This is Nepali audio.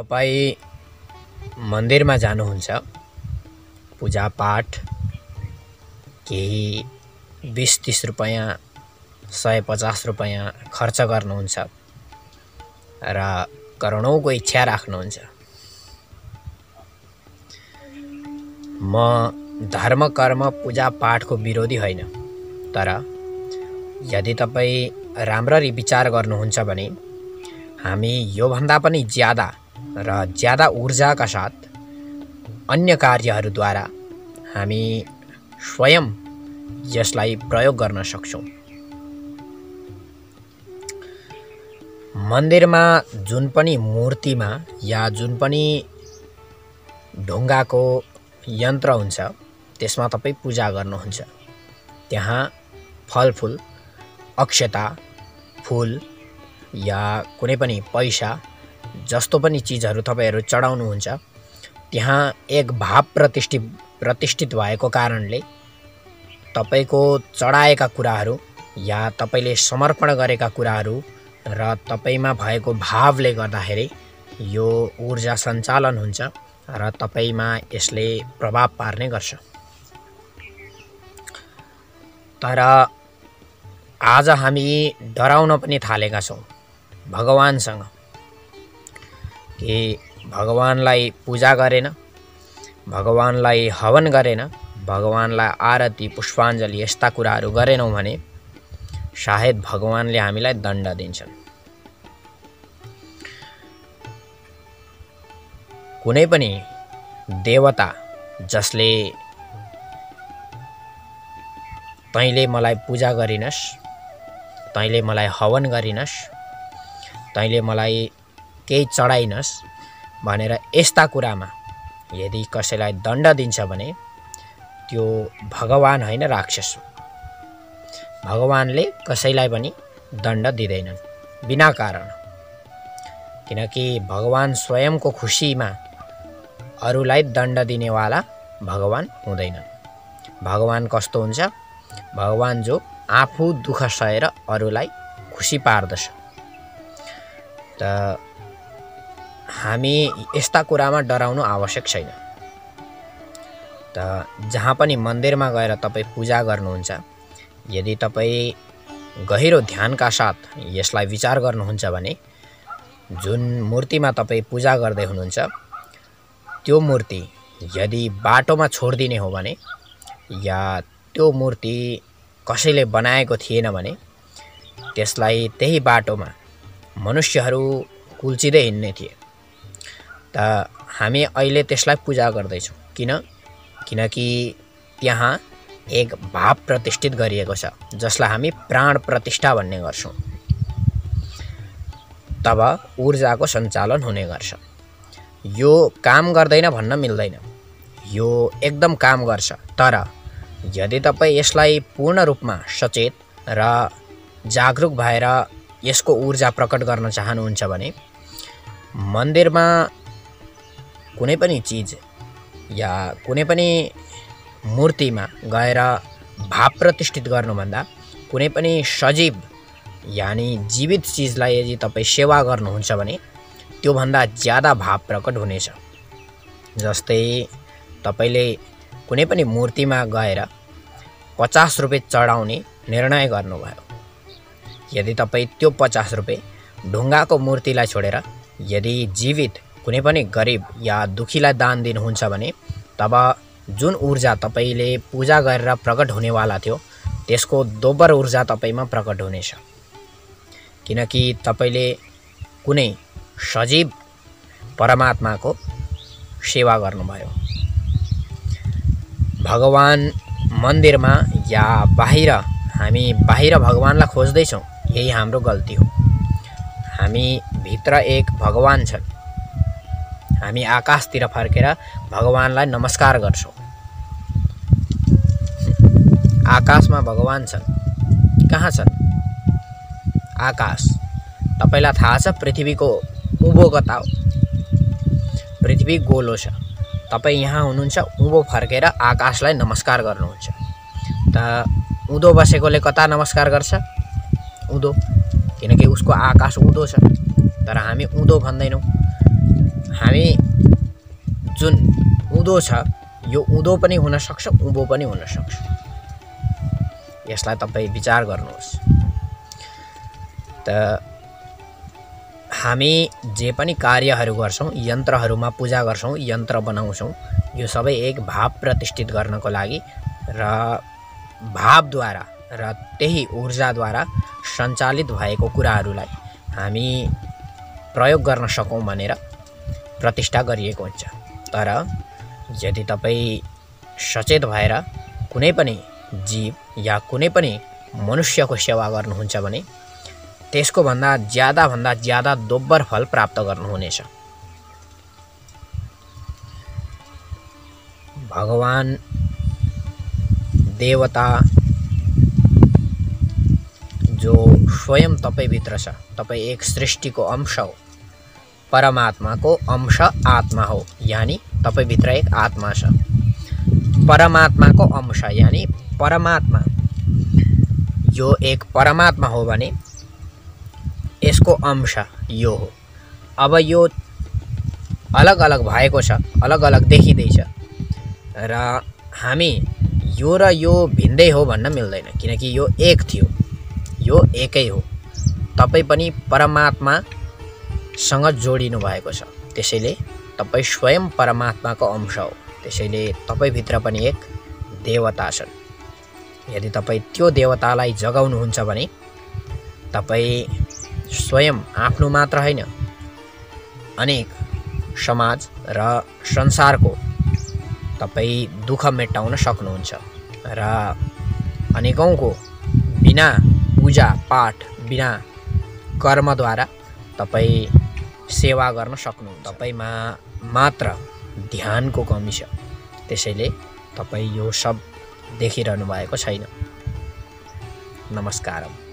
तपाईं मन्दिरमा जानुहुन्छ, पूजापाठ केही 20-30 रुपैयाँ 150 रुपैयाँ खर्च गर्नुहुन्छ र करोडौँको इच्छा राख्नुहुन्छ। म धर्म कर्म पूजापाठको विरोधी होइन, तर यदि तपाईं राम्ररी विचार गर्नुहुन्छ भने हामी योभन्दा पनि ज्यादा र ज्यादा ऊर्जाका साथ अन्य कार्यहरूद्वारा हामी स्वयं यसलाई प्रयोग गर्न सक्छौं। मन्दिरमा जुन पनि मूर्तिमा या जुन पनि ढुङ्गाको यन्त्र हुन्छ त्यसमा तपाईं पूजा गर्नुहुन्छ। त्यहाँ फलफूल, अक्षता, फूल या कुनै पनि पैसा जस्तो पनि चीजहरू तपाईहरु चढाउनुहुन्छ। त्यहाँ एक भाव प्रतिष्ठित भएको कारणले तपाईको चढाएका कुराहरू या तपाईले समर्पण गरेका कुराहरू र तपाईमा भएको भावले गर्दाखेरि यो ऊर्जा सञ्चालन हुन्छ र तपाईमा यसले प्रभाव पार्ने गर्छ। तर आज हामी डराउन पनि थालेका छौं भगवानसँग कि भगवानलाई पूजा गरेन, भगवानलाई हवन गरेन, भगवानलाई आरती पुष्पाञ्जली यस्ता कुराहरू गरेनौं भने सायद भगवानले हामीलाई दण्ड दिन्छन्। कुनै पनि देवता जसले तैले मलाई पूजा गरिनस्, तैले मलाई हवन गरिनस्, तैले मलाई केही चढाइनस् भनेर यस्ता कुरामा यदि कसैलाई दण्ड दिन्छ भने त्यो भगवान होइन राक्षस हो। भगवानले कसैलाई पनि दण्ड दिँदैनन् बिना कारण, किनकि भगवान स्वयंको खुशीमा अरूलाई दण्ड दिनेवाला भगवान हुँदैनन्। भगवान कस्तो हुन्छ? भगवान जो आफू दुःख सहेर अरूलाई खुशी पार्दछ। त हामी यस्ता कुरामा डराउनु आवश्यक छैन। त जहाँ पनि मन्दिरमा गएर तपाई पूजा गर्नुहुन्छ, यदि तपाई गहिरो ध्यानका साथ यसलाई विचार गर्नुहुन्छ भने जुन मूर्तिमा तपाई पूजा गर्दै हुनुहुन्छ त्यो मूर्ति यदि बाटोमा छोड्दिने हो भने या त्यो मूर्ति कसैले बनाएको थिएन भने त्यसलाई त्यही बाटोमा मनुष्यहरू कुल्चिदै हिँड्ने थिए। त हामी अहिले त्यसलाई पूजा गर्दैछौं। किनकि त्यहाँ एक भाव प्रतिष्ठित गरिएको छ जसलाई हामी प्राण प्रतिष्ठा भन्ने गर्छौं। तब ऊर्जाको सञ्चालन हुने गर्छ। यो काम गर्दैन भन्न मिल्दैन, यो एकदम काम गर्छ। तर यदि तपाई यसलाई पूर्ण रूपमा सचेत र जागरुक भएर यसको ऊर्जा प्रकट गर्न चाहनुहुन्छ भने मन्दिरमा कुनै पनि चीज या कुनै पनि मूर्तिमा गएर भाव प्रतिष्ठित गर्नुभन्दा कुनै पनि सजीव यानी जीवित चीजलाई यदि तपाई सेवा गर्नुहुन्छ भने त्यो भन्दा ज्यादा भाव प्रकट हुनेछ। जस्तै तपाईले कुनै पनि मूर्तिमा गएर 50 रुपैयाँ चढाउने निर्णय गर्नुभयो। यदि तपाई त्यो 50 रुपैयाँ ढुङ्गाको मूर्तिलाई छोडेर यदि जीवित कुनै पनि गरिब या दुखीलाई दान दिनुहुन्छ भने तब जुन ऊर्जा तपाईले पूजा गरेर प्रकट हुनेवाला थियो त्यसको दोब्बर ऊर्जा तपाईमा प्रकट हुनेछ। किनकि तपाईले कुनै सजीव परमात्माको सेवा गर्नुभयो। भगवान मन्दिरमा या बाहिर हामी बाहिर भगवानलाई खोज्दै छौं, यही हाम्रो गल्ती हो। हामी भित्र एक भगवान छन्। हामी आकाशतिर फर्केर भगवानलाई नमस्कार गर्छौं। आकाशमा भगवान छन्। कहाँ छन्? आकाश। तपाईलाई थाहा छ पृथ्वीको उँभो कता हो? पृथ्वी गोलो छ। तपाई यहाँ हुनुहुन्छ, उँभो फर्केर आकाशलाई नमस्कार गर्नुहुन्छ। त उँधो बसेकोले कता नमस्कार गर्छ? उँधो, किनकि उसको आकाश उँधो छ। तर हामी उँधो भन्दैनौं, हामी जुन उँधो छ यो उँधो पनि हुन सक्छ, उँभो पनि हुन सक्छ। यसलाई तपाईँ विचार गर्नुहोस्। त हामी जे पनि कार्यहरू गर्छौँ, यन्त्रहरूमा पूजा गर्छौँ, यन्त्र बनाउँछौँ, यो सबै एक भाव प्रतिष्ठित गर्नको लागि र भावद्वारा र त्यही ऊर्जाद्वारा सञ्चालित भएको कुराहरूलाई हामी प्रयोग गर्न सकौँ भनेर प्रतिष्ठा गरिएको हुन्छ। तर यदि तपाईँ सचेत भएर कुनै पनि जीव या कुनै पनि मनुष्यको सेवा गर्नुहुन्छ भने त्यसको भन्दा ज्यादा दोब्बर फल प्राप्त गर्नुहुनेछ। भगवान, देवता जो स्वयं तपाईभित्र छ, तपाईँ एक सृष्टिको अंश हो, परमात्माको अंश आत्मा हो, यानी तपाईभित्र एक आत्मा छ। परमात्माको अंश यानी परमात्मा, यो एक परमात्मा हो भने यसको अंश यो हो। अब यो अलग अलग भएको छ, अलग अलग देखिँदैछ र हामी यो र यो भिन्दै हो भन्न मिल्दैन, किनकि यो एक थियो, यो एकै हो। तपाईँ पनि परमात्मासँग जोडिनु भएको छ, त्यसैले तपाईँ स्वयं परमात्माको अंश हो। त्यसैले तपाईभित्र पनि एक देवता छन्। यदि तपाईँ त्यो देवतालाई जगाउनुहुन्छ भने तपाईँ स्वयं आफ्नो मात्र होइन, अनेक समाज र संसारको तपाईँ दुःख मेटाउन सक्नुहुन्छ र अनेकौँको बिना पूजा पाठ, बिना कर्मद्वारा तपाईँ सेवा गर्न सक्नुहुन्छ। तपाईँमा मात्र ध्यानको कमी छ, त्यसैले तपाईँ यो सब देखिरहनु भएको छैन। नमस्कारम।